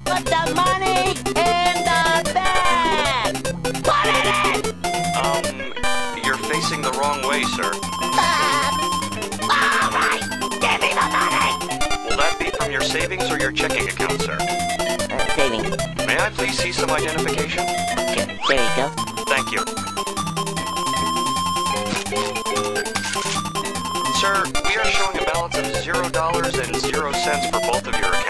Put the money in the bag! Put it in! You're facing the wrong way, sir. All right, give me the money! Will that be from your savings or your checking account, sir? Savings. May I please see some identification? Sure, there you go. Thank you. Sir, we are showing a balance of $0 and 0 cents for both of your accounts.